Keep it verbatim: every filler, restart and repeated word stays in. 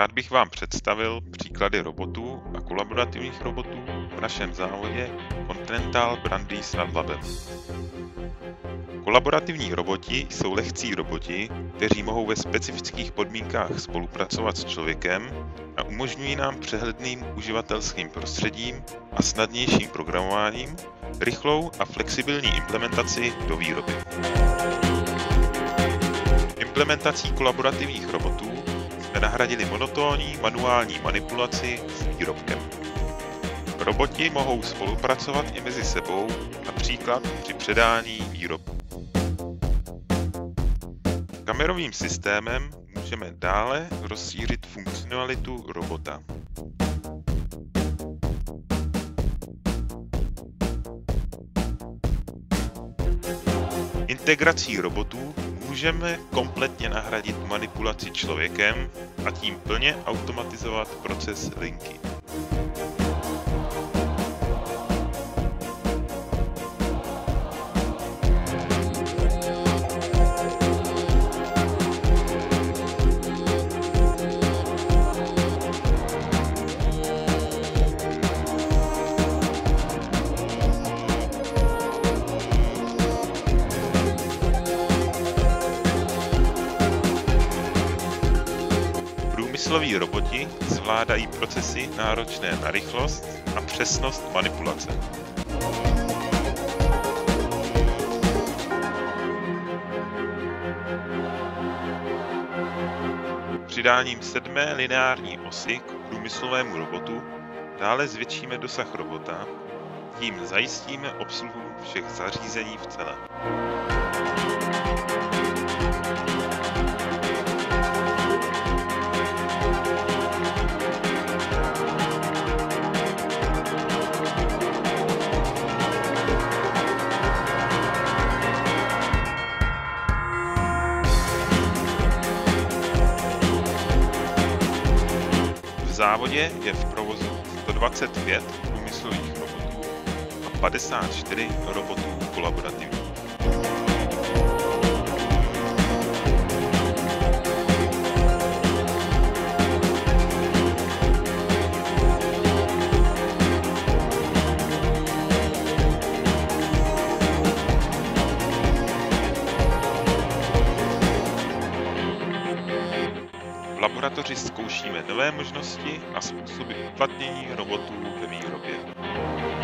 Rád bych vám představil příklady robotů a kolaborativních robotů v našem závodě Continental Brandýs nad Labem. Kolaborativní roboti jsou lehcí roboti, kteří mohou ve specifických podmínkách spolupracovat s člověkem a umožňují nám přehledným uživatelským prostředím a snadnějším programováním rychlou a flexibilní implementaci do výroby. Implementací kolaborativních robotů jsme nahradili monotónní manuální manipulaci s výrobkem. Roboti mohou spolupracovat i mezi sebou, například při předání výrobku. Kamerovým systémem můžeme dále rozšířit funkcionalitu robota. Integrací robotů můžeme kompletně nahradit manipulaci člověkem a tím plně automatizovat proces linky. Průmysloví roboti zvládají procesy náročné na rychlost a přesnost manipulace. Přidáním sedmé lineární osy k průmyslovému robotu dále zvětšíme dosah robota, tím zajistíme obsluhu všech zařízení v celé. V závodě je v provozu sto dvacet pět průmyslových robotů a padesát čtyři robotů kolaborativních. V laboratoři zkoušíme nové možnosti a způsoby uplatnění robotů ve výrobě.